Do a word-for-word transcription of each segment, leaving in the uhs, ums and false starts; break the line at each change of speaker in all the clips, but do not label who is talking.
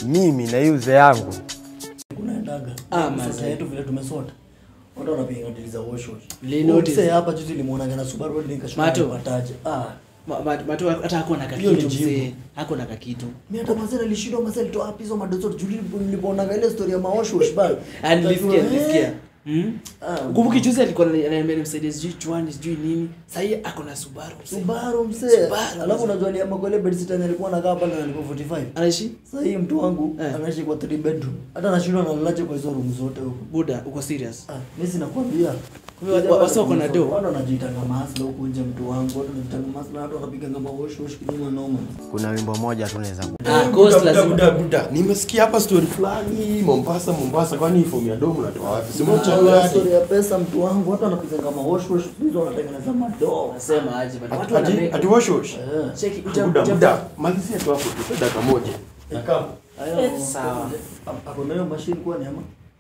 mimi na yuze yangu
unaendaga
ah mzee
yetu vile tumesota watu wanapiga ndili za wash wash
lino
sasa hapa juzi limuona na Subaru nikashuka pataje ah
Mato hata hakuwa na kakitu mzee, hakuwa na kakitu.
Mimi hata mazela nilishindwa mazela toa wapi hizo madozo Julie nilipoona ile story ya maosho shbal.
Alisikia nilisikia. Mhm. Kumbuki juzi alikuwa ananiambia nimsaidie sijui chwani sijui nini. Sasa ako na Subaru.
Subaru mzee. Alafu unajua ni ama kule bedsitter alikuwa anakaa hapa na alikuwa forty five.
Anaishi?
Sasa hii mtu wangu anaishi kwa three bedroom. Hata anashindwa na lalaje kwa hizo room zote huko.
Buda, uko serious?
Ah, mimi sinakwambia.
Wasio kuna do.
Wao wanajiitanga masla huko nje mtu wangu. Watu wanajiitanga masla watu wanapiga ngoma wash wash kinyuma noma.
Kuna wimbo moja tunaweza.
Ah, cost lazima.
Buda buda. Nimesikia hapa story fulani Mombasa Mombasa kwani form ya domo natoa wapi? Simo
cha story ya pesa mtu wangu. Watu wanapiga ngoma wash wash hizo wanatengeneza madoo.
Nasema aje bado.
Watu wana ati wash wash.
Cheki
buda. Malizia tu hapo tu dakika moja.
Nakam.
Ayo sawa.
Hapo nayo machine kwa nyama.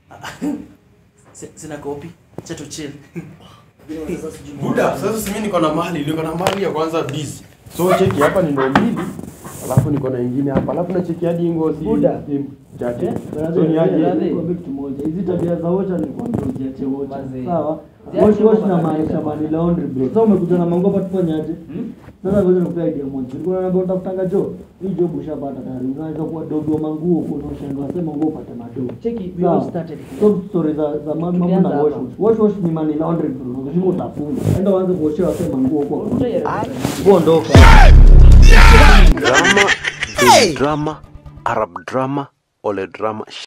Sina copy. Cha tu chill.
Buda, sasa si mimi niko na mali, niko na mali ya kwanza busy. So cheki hapa ni ndo mbili. Alafu niko na nyingine hapa. Alafu na cheki hadi ngozi.
Buda.
Jaje. So ni aje
kwa kitu moja. Hizi tabia za wocha ni kwa ndio ujiache wocha. Sawa. Wash wash na maanisha bani laundry bro. Sasa umekuja na mango hapa tufanyaje? Sasa ngoja nikupea idea moja. Ulikuwa unaambia utafutanga job. Hii job ushapata tayari. Unaweza kuwa dogo manguo kwa unaoshangaa sema nguo upate madogo.
Cheki we all started.
So story za za mambo na wash wash. Wash wash ni money laundry bro. Unajua utafunga. Enda uanze kuoshea wasema nguo kwa. Kuondoka.
Drama, drama, Arab drama, ole drama.